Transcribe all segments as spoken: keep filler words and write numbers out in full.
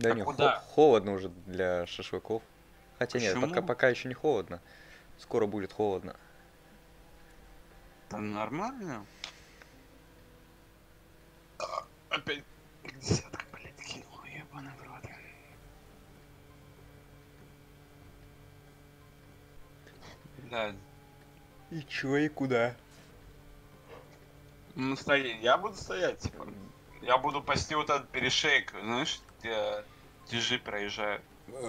Да А не, хо- куда? холодно уже для шашлыков. Хотя нет, пока, Почему? пока еще не холодно. Скоро будет холодно. Там нормально? Опять десятка, блядь, кинул, ебаный в рот. Блядь. И чё, и куда? Ну, стои, я буду стоять, типа. Я буду пасти вот этот перешейк, знаешь, где тяжи проезжают.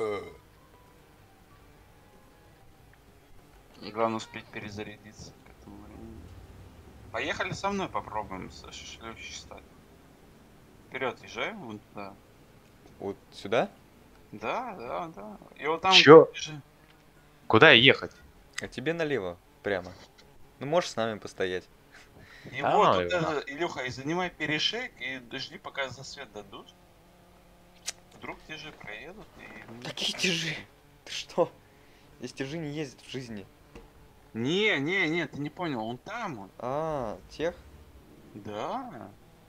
Главное успеть перезарядиться к этому времени. Поехали со мной попробуем шашлыки стать. Вперед, езжай вон туда. Вот сюда? Да, да, да. И вот там Чё? же. Куда ехать? А тебе налево, прямо. Ну можешь с нами постоять. И Да вот, ну вот его это, нахуй. Илюха, и занимай перешейк, и жди, пока засвет дадут. Вдруг те же проедут, и мы... Какие тяжи? Ты что? Здесь тяжи не ездят в жизни. Не, не, не, ты не понял, он там, он. А, тех? Да.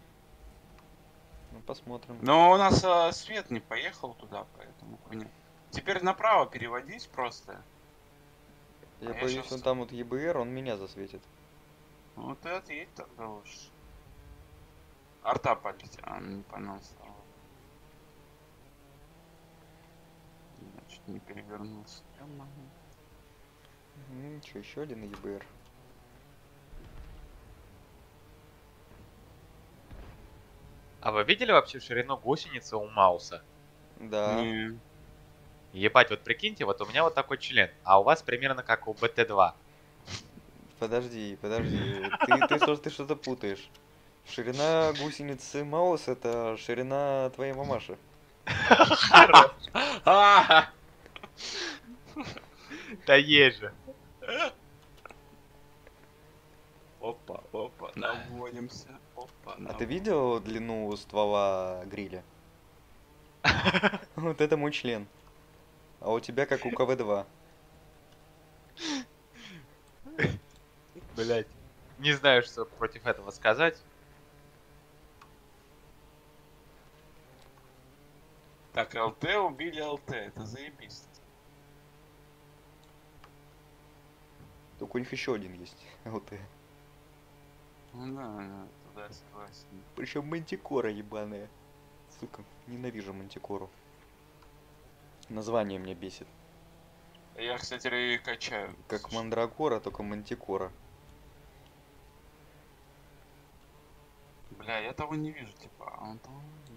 Ну посмотрим. Но у нас а, свет не поехал туда, поэтому хуйня. Теперь направо переводись просто. Я А я боюсь, он сейчас... там вот ЕБР, он меня засветит. Вот ты отъедь тогда уж. Арта полетит. А, не понял, слава. Значит, не перевернулся. Ну, что, еще один ЕБР. А вы видели вообще ширину гусеницы у Мауса? Да. Не. Ебать, вот прикиньте, вот у меня вот такой член, а у вас примерно как у бэ тэ два. Подожди, подожди. Ты, ты, что, ты что-то путаешь. Ширина гусеницы Маус это ширина твоей мамаши. А! Да есть же. Опа, опа, наводимся. Опа, А ты наводимся. видел длину ствола гриля? Вот это мой член. А у тебя как у ка вэ два. Блять. Не знаю, что против этого сказать. Так, ЛТ убили ЛТ, это заебись. Только у них еще один есть. Вот и. Ну да, да, туда согласен. Причем мантикора ебаная. Сука, ненавижу мантикору. Название меня бесит. Я, кстати, ее и качаю. Как Слушай. мандрагора, только мантикора. Бля, я того не вижу, типа, а он там...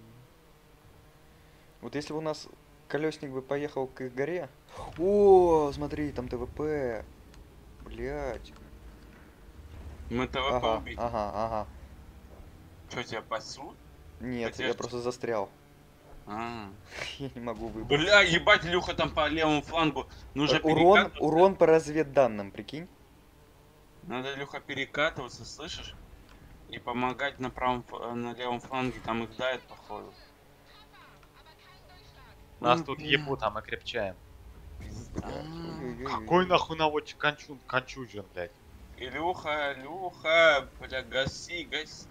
Вот если бы у нас колесник бы поехал к их горе. О, смотри, там тэ вэ пэ. Блять. Мы ТВП Ага, убить. ага, ага. Что, тебя пасут? Нет, Хотя я ж- просто застрял. А. Я не могу выбрать. Бля, ебать, Илюха там по левому флангу. Нужно Урон, перекатываться. урон по разведданным, прикинь. Надо, Илюха, перекатываться, слышишь? И помогать на правом, ф- на левом фланге, там их дает, походу. Нас Ой, тут бля, ебут, а мы крепчаем. пизда. Ой-ой-ой. Какой нахуй наводчик кончу... кончужен, блядь. Илюха, Илюха, бля, гаси, гаси.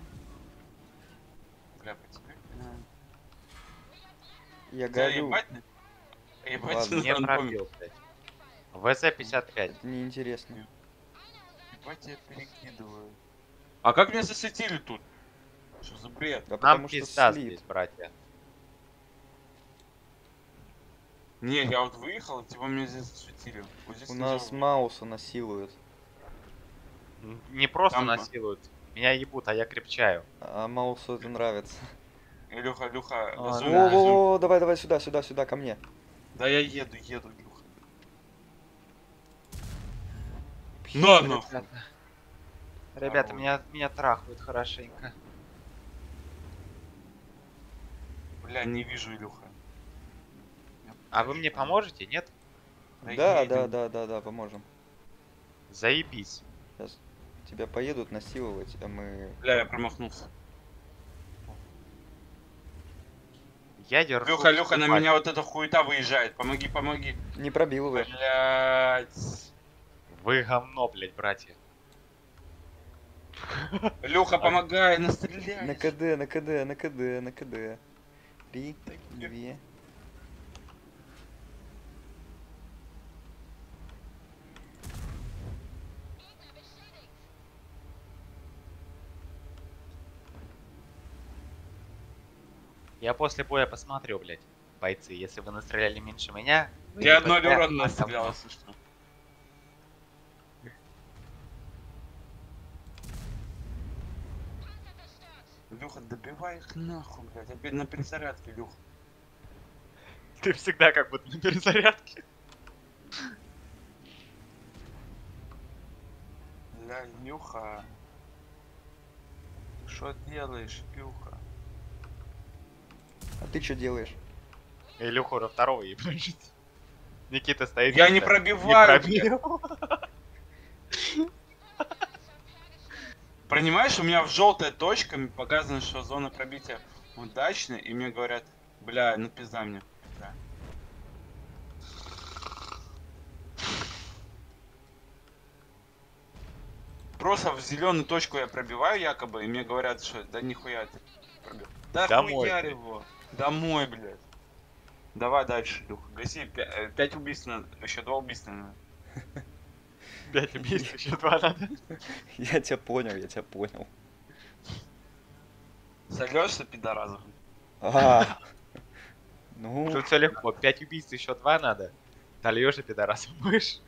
Бля, потеряй. Я Тебя горю. ебать? Ебать, Ладно. на Не рандоме. пробил, блядь. вэ зэ пятьдесят пять. Это неинтересно. Ебать, я перекидываю. А как меня засветили тут? Что за бред? Да Нам потому что пизда слит. здесь, братья. Не, я вот выехал, типа меня здесь засветили. Вот здесь У нельзя нас выехать. Мауса насилуют. Н- Не просто Там- насилуют. Меня ебут, а я крепчаю. А Маусу это нравится. Илюха, Илюха, А, газуем, да. газуем. О, давай, давай сюда, сюда, сюда, ко мне. Да я еду, еду, Илюха. На, нахуй. Ребята, Ребята, Здорово. меня, меня трахают хорошенько. Бля, не вижу, Илюха. А вы мне поможете, нет? Да Да, едем. да, да, да, да, поможем. Заебись. Сейчас тебя поедут насиловать, а мы... Бля, я промахнулся. Я держу. Илюха, Илюха, на ебать. меня вот эта хуета выезжает. Помоги, помоги. Не пробил его. Блять. Вы говно, блядь, братья. Илюха, помогай, настреляй. На КД, на КД, на КД, на КД. Три, две. Я после боя посмотрю, блядь, бойцы. Если вы настреляли меньше меня... вы Ты не одной потеряли, урон а настрелял, говно. если что. Илюха, добивай их нахуй, блядь. Опять на перезарядке, Илюха. Ты всегда как будто на перезарядке. Бля, Илюха. Ты что делаешь, Илюха? А ты что делаешь? Илюха уже второго ебашит. Никита стоит. Я не типа, пробиваю, не блядь. пробил. Понимаешь, у меня в желтой точками показано, что зона пробития удачная, и мне говорят, бля, ну пизда мне. Да. Просто в зеленую точку я пробиваю якобы, и мне говорят, что да нихуя ты пробил. Да Домой, хуярь блядь. его. Домой, блядь. Давай дальше, Илюха. Гаси пя- э, пять убийств надо. Еще два убийства надо. Пять убийств, еще два надо. Я тебя понял, я тебя понял. Сольешься, пидоразов? А, ну, Тут все легко. Пять убийств, еще два надо. Дольешь и пидорасом будешь.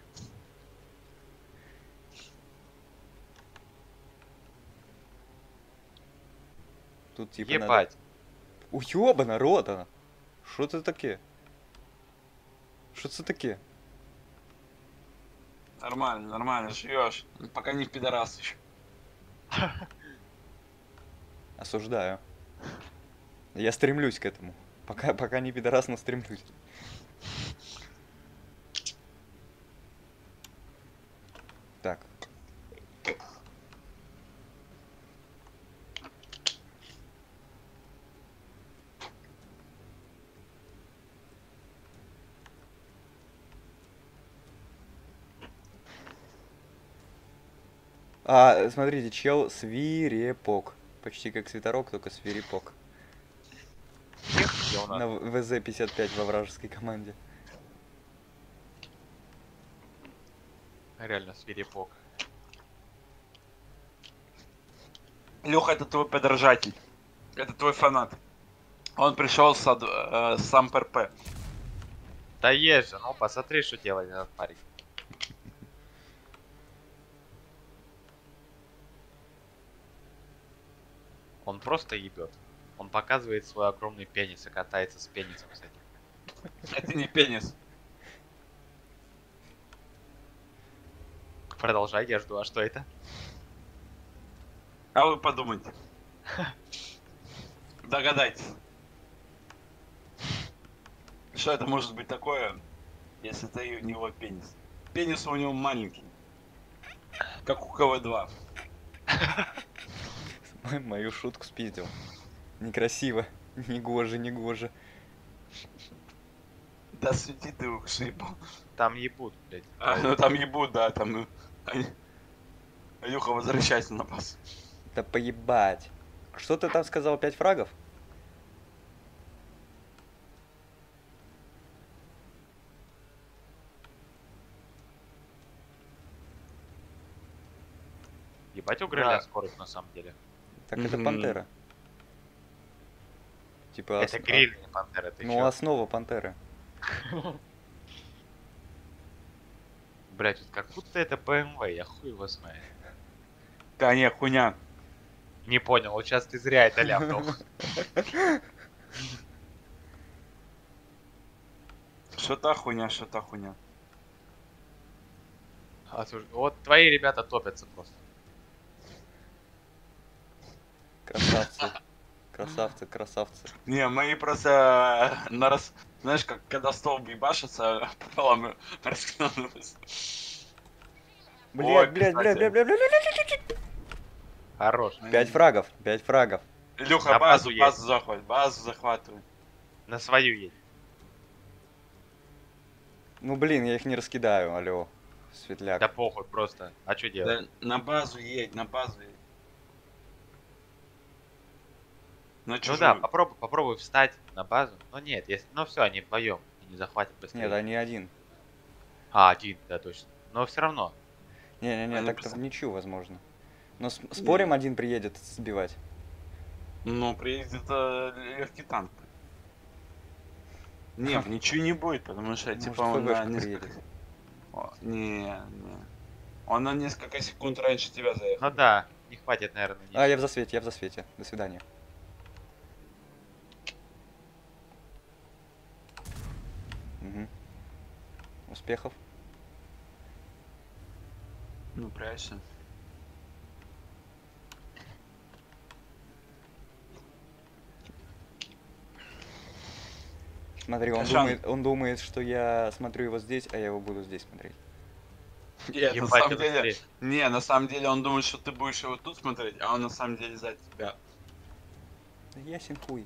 тут типа надо... Ебать. Уёба, народа! Что это таке? Что это таке? Нормально, нормально, живешь. Пока не пидорас еще. Осуждаю. Я стремлюсь к этому. Пока, пока не пидорас, но стремлюсь. Так. А, смотрите, чел свирепок. Почти как свитерок, только свирепок. Где у нас? На ВЗ пятьдесят пять во вражеской команде. Реально свирепок. Леха, это твой подражатель. Это твой фанат. Он пришел с, ад- э, с сам ПРП. Да есть же, ну посмотри, что делает этот парень. Он просто ебет. Он показывает свой огромный пенис и катается с пенисом, кстати. Это не пенис. Продолжай, я жду. А что это? А вы подумайте. Догадайтесь. Что это может быть такое, если это у него пенис? Пенис у него маленький. Как у КВ два. Мою шутку спиздил. Некрасиво. Негоже, негоже. Да свети ты ушиб. Там ебут, блядь. А, ну там ебут, да, там... ну, они- Илюха, возвращайся на пас. Да поебать. Что ты там сказал, пять фрагов? Ебать у Гриля Да. скорость на самом деле. Так это Мгм. пантера. Типа Это ос- Гриль, не Пантера, ты Ну, чё? основа пантеры. Блять, вот как будто это бэ эм вэ, я хуй его знает. Да не, хуйня. Не понял, вот сейчас ты зря это ляпнул. Что та хуйня, что та хуйня. А, слушай, вот твои ребята топятся просто. Красавцы. Красавцы, красавцы. Не, мои просто э, на раз... Знаешь, как когда столб ебашится, пополам раскинулся. Ой, Блядь, блядь, блядь, писатель. блядь, блядь, блядь, блядь. Хорош. Пять фрагов, пять фрагов. Илюха, На базу, базу едь. базу захват, базу захватывай. На свою едь. Ну блин, я их не раскидаю, алло. Светляк. Да похуй просто. А что делать? Да, на базу едь, на базу едь. На Ну чужую. да, попробуй, попробуй встать на базу. Но нет, если. Ну все, они вдвоем. Не захватят быстрее. Нет, они один. А, один, да, точно. Но все равно. Не-не-не, Они так-то просто- в ничью возможно. Но с- спорим, Не. один приедет сбивать. Ну, приедет э, легкий танк. Не, в ничего не будет, потому что Может, типа он на ФВшка несколько... приедет. О, не, не. Он на несколько секунд раньше тебя заехал. Ну да, не хватит, наверное, А, я в ничего. засвете, я в засвете. До свидания. Угу. Успехов. Ну, прячься. Смотри, он Кашан. думает, он думает, что я смотрю его здесь, а я его буду здесь смотреть. Нет, на Ебать, самом ты деле... быстрее. Не, на самом деле он думает, что ты будешь его тут смотреть, а он на самом деле за тебя. Да ясен хуй.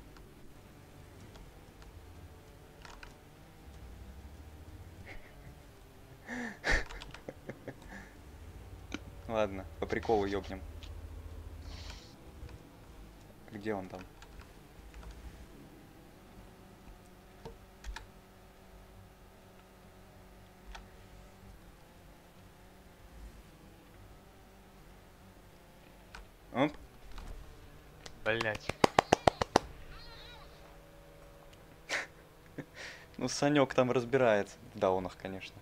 Ладно, по приколу ёбнем. Где он там? Оп. Блять. Ну, Санек там разбирается. В даунах, конечно.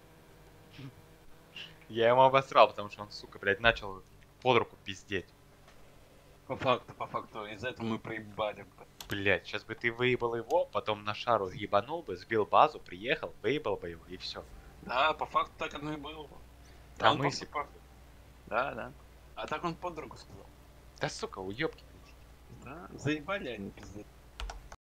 Я ему обосрал, потому что он, сука, блядь, начал под руку пиздеть. По факту, по факту. Из-за этого мы проебали. Блять, сейчас бы ты выебал его, потом на шару ебанул бы, сбил базу, приехал, выебал бы его и все. Да, по факту так оно и было. Да он мы просто по- Да, да. А так он под руку сказал. Да сука, уебки. Да, заебали они, пиздец.